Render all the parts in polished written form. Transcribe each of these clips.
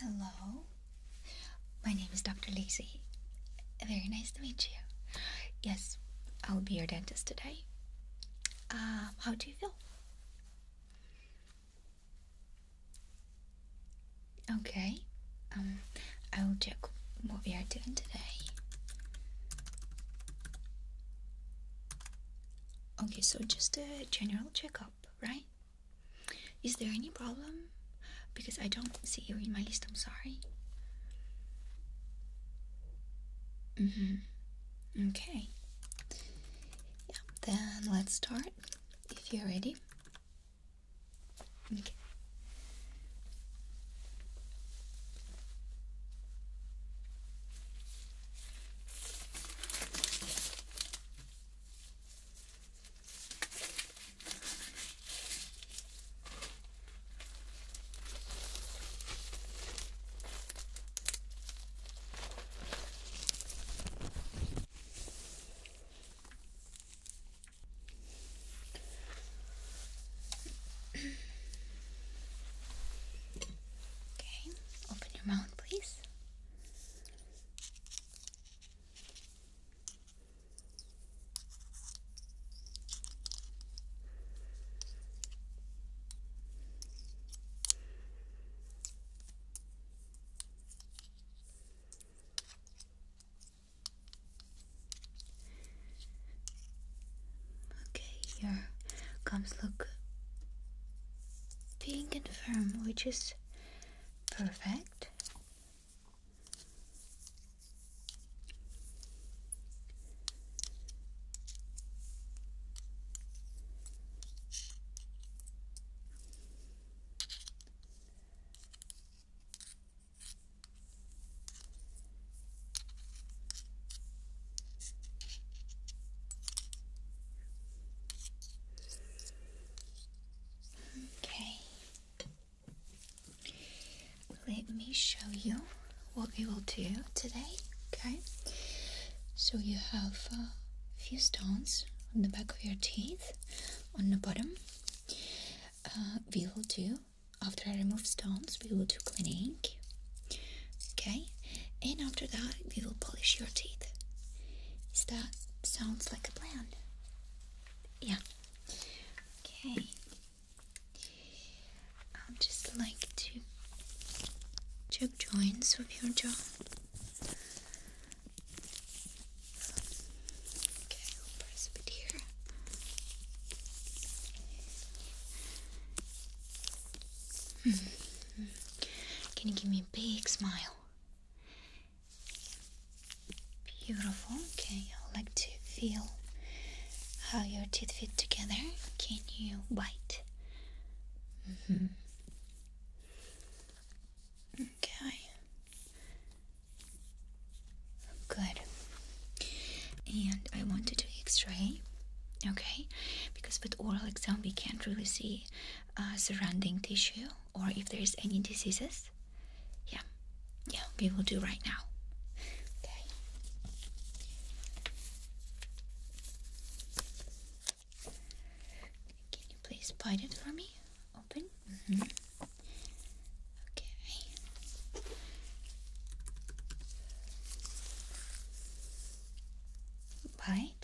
Hello, my name is Dr. Lizi. Very nice to meet you. Yes, I'll be your dentist today. How do you feel? Okay, I will check what we are doing today. Okay, so just a general checkup, right? Is there any problem? Because I don't see you in my list, I'm sorry. Okay. Yeah, then let's start if you're ready. Okay. Okay, open your mouth, please. Okay, your gums look pink and firm, which is perfect. Okay, let me show you what we will do today. Okay, so you have a few stones on the back of your teeth on the bottom. We will do, after I remove stones, we will do cleaning. Okay, and after that we will polish your teeth. Is that sounds like a plan? Yeah. Okay, I'll just like to check joints of your jaw. Okay, I'll press a bit here. Can you give me a big smile? Beautiful. Okay, I would like to feel how your teeth fit together. Can you bite? Okay. Good. And I want to do X-ray. Okay, because with oral exam we can't really see surrounding tissue or if there is any diseases. Yeah, we will do right now. Okay. Can you please bite it for me? Open. Okay. Bite.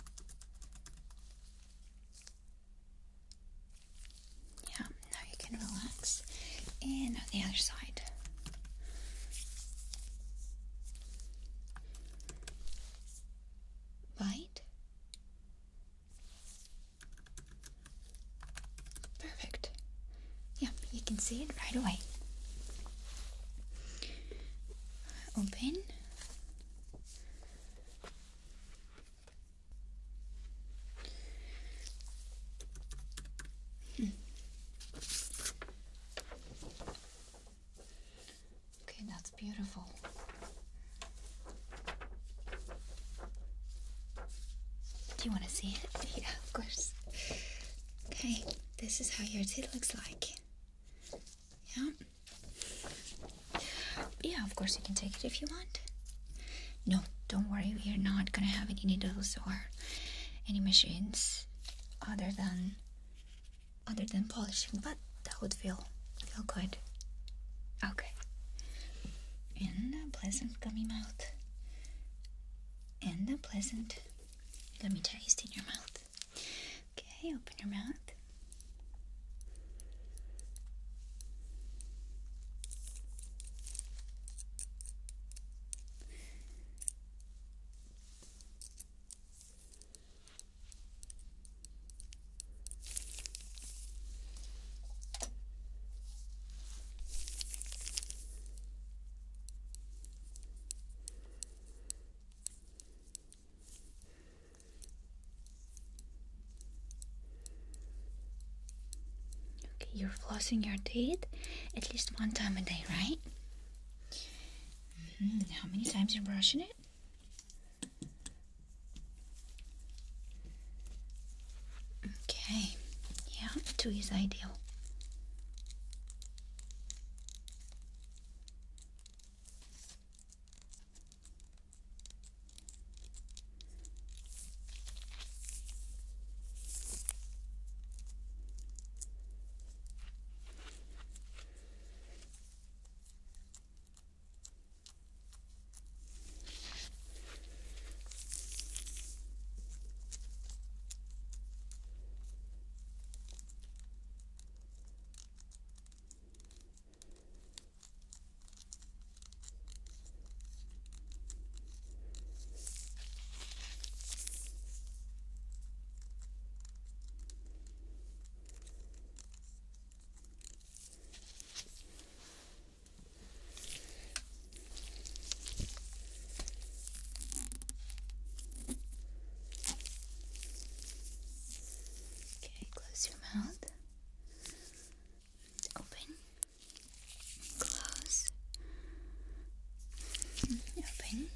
Yeah, now you can relax. And on the other side. Bite. Perfect. Yeah, you can see it right away. Open. Okay, that's beautiful. Do you want to see it? Yeah, of course. Okay, this is how your teeth looks like. Yeah. Yeah, of course you can take it if you want. No, don't worry, we are not gonna have any needles or any machines other than polishing, but that would feel good. Okay. pleasant gummy mouth and a pleasant gummy taste in your mouth. Okay, open your mouth. You're flossing your teeth at least one time a day, right? How many times you're brushing it? Okay, yeah, 2 is ideal. Close your mouth. Open. Close. Open.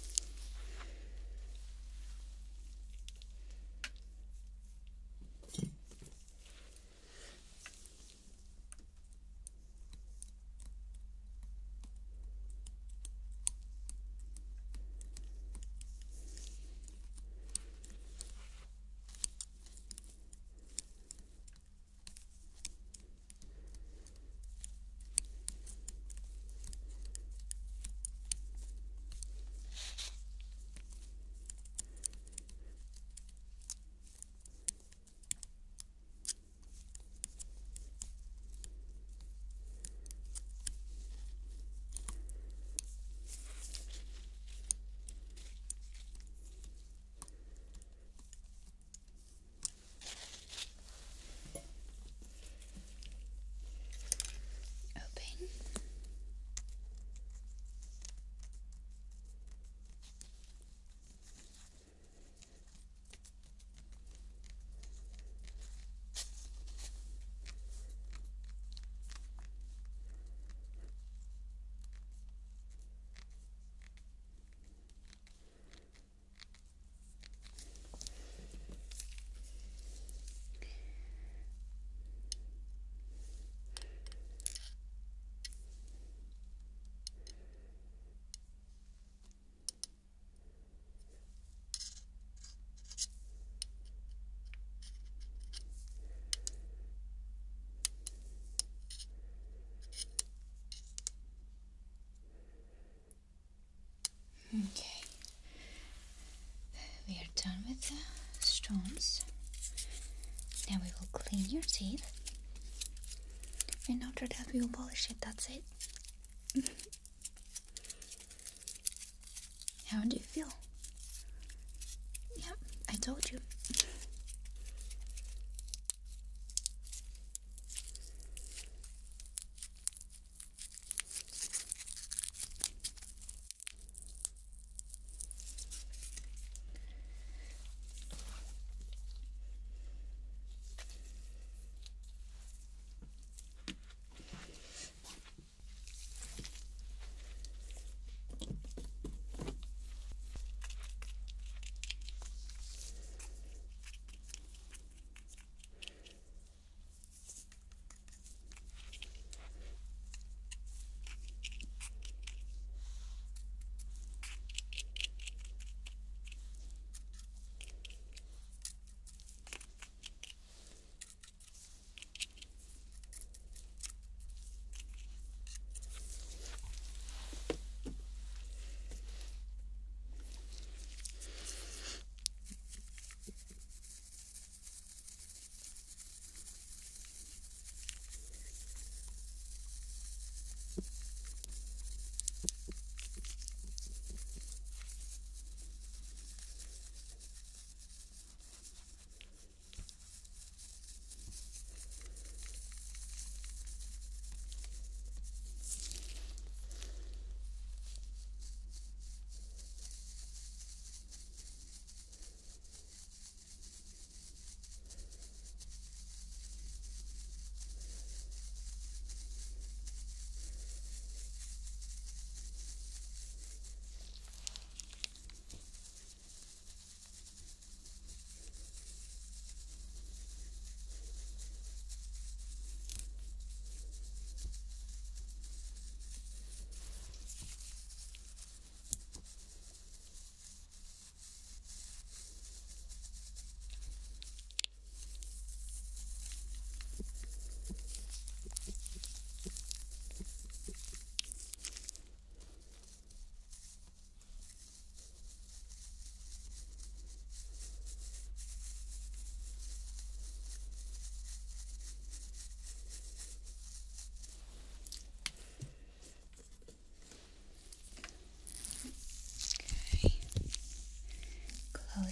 Okay, we are done with the stones. Now we will clean your teeth, and after that we will polish it. That's it. How do you feel? Yep, I told you.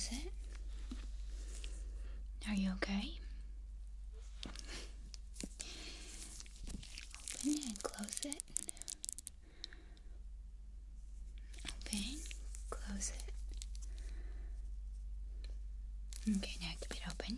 close it. Are you okay? Open and close it. Open, close it. Okay, now keep it open.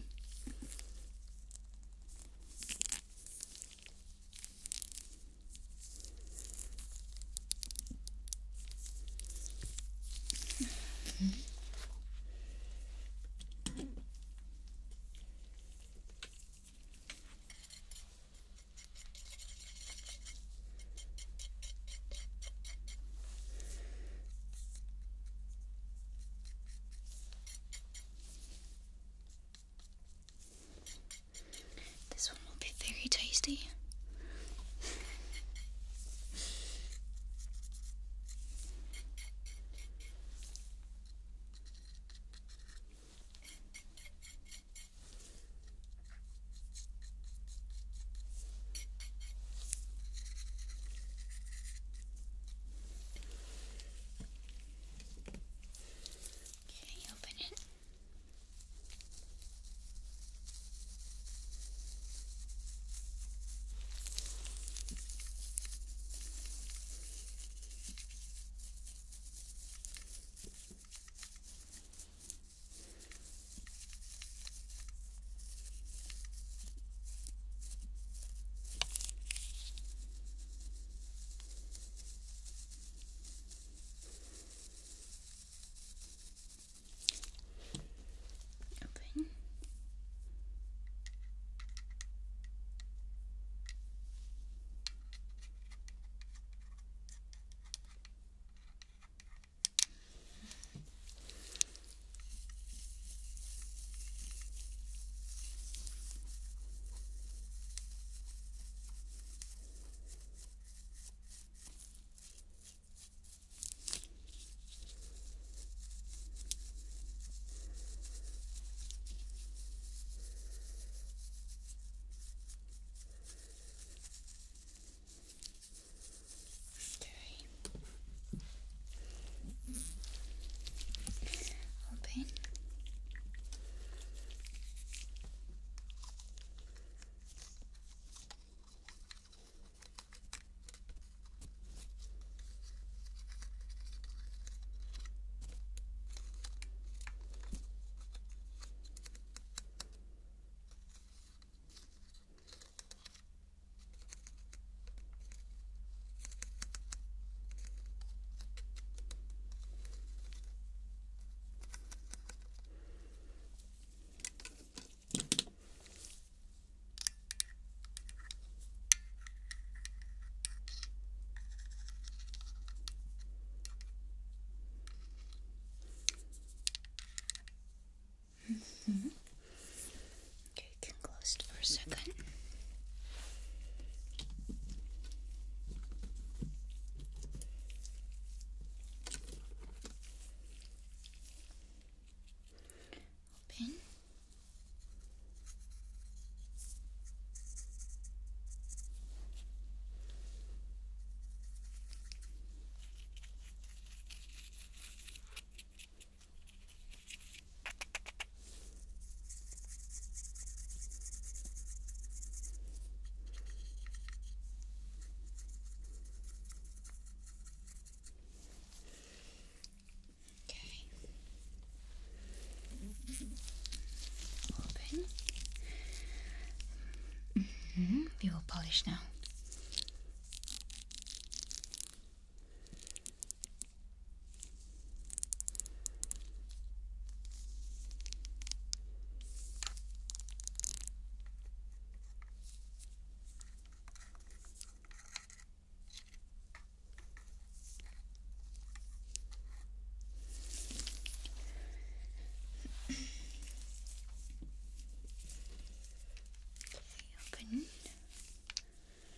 This one will be very tasty. Okay, open it. Open. Okay. Open. Okay, you can close it for a second. Open. Okay. Open. We will polish now. Okay, open.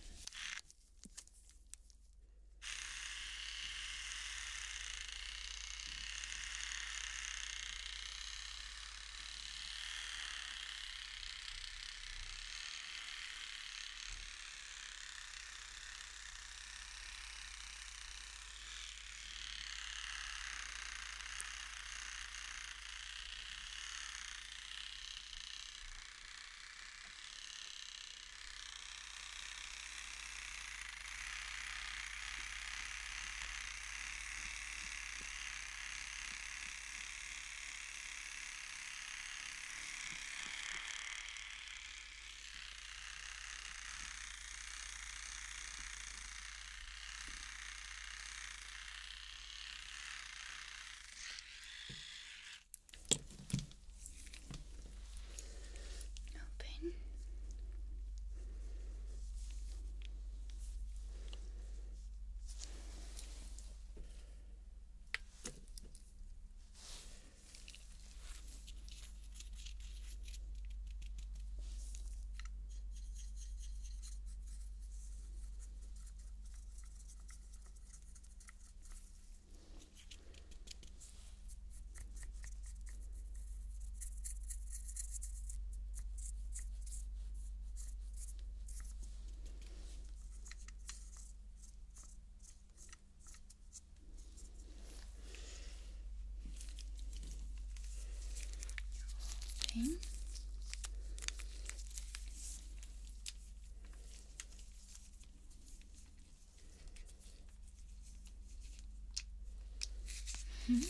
Mm-hmm.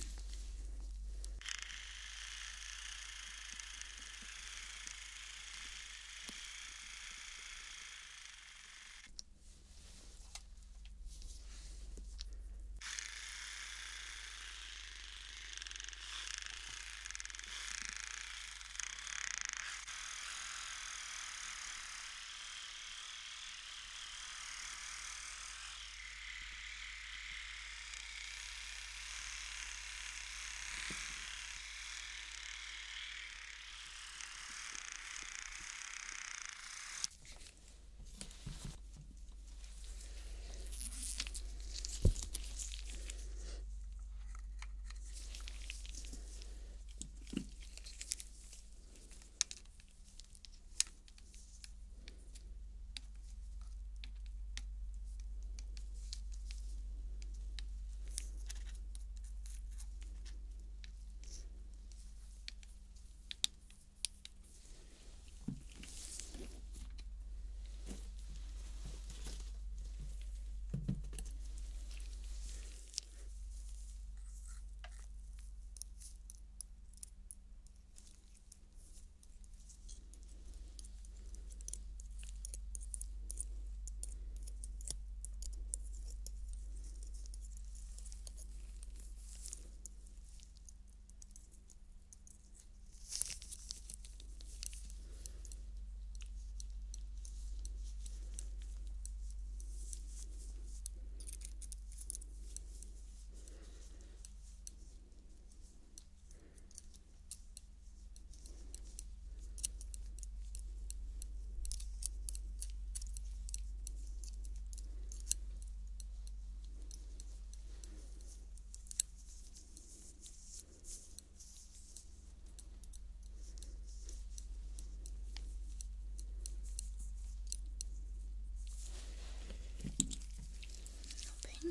Open.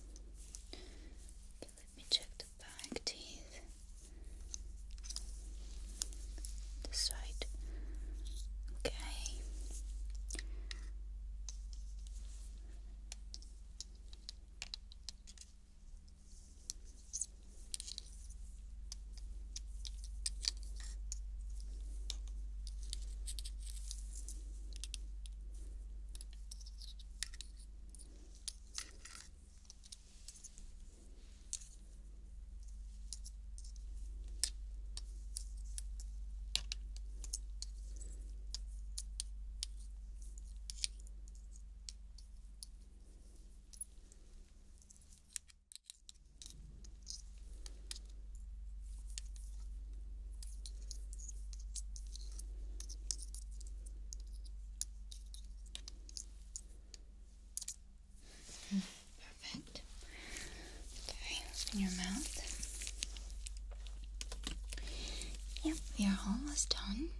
Okay, let me check the back teeth. This side. Okay. Perfect. Okay, open your mouth. Yep, we are almost done.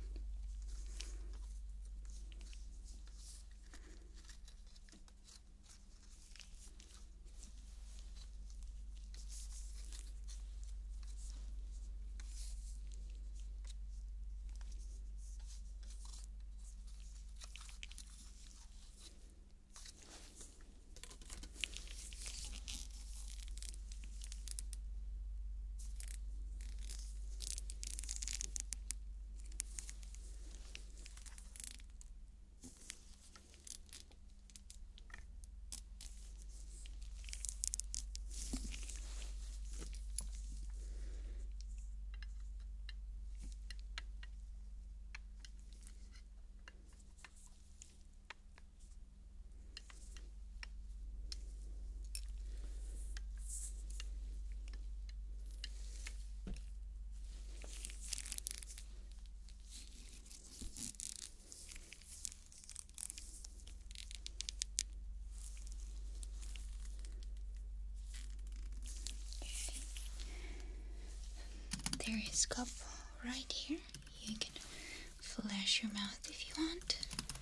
There is a cup right here. You can flash your mouth if you want.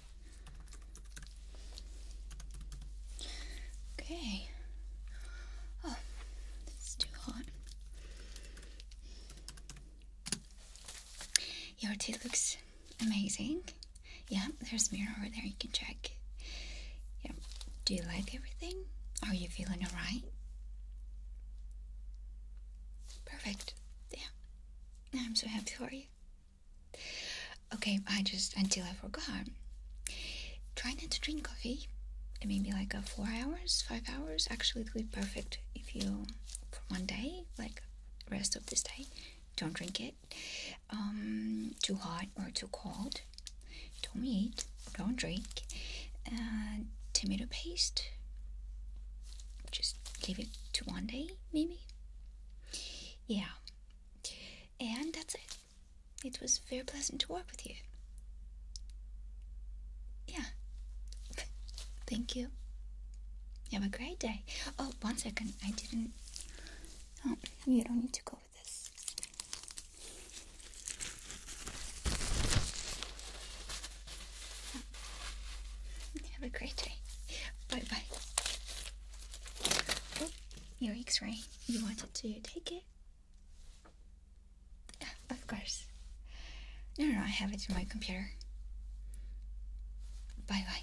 Okay. Oh, it's too hot. Your teeth looks amazing. Yeah, there's a mirror over there. You can check. Yeah. Do you like everything? Are you feeling alright? so happy for you. Okay, until I forgot. Try not to drink coffee. Maybe like 4 hours, 5 hours. Actually, it would be perfect if you, for one day, like rest of this day, don't drink it. Too hot or too cold. Don't eat, don't drink. Tomato paste. Just leave it to one day, maybe. Yeah. And that's it. It was very pleasant to work with you. Yeah. Thank you. Have a great day. Oh, 1 second. I didn't... Oh, you don't need to go with this. Have a great day. Bye-bye. Oh, your X-ray. You wanted to take it? Yeah, of course. No, I have it in my computer. Bye-bye.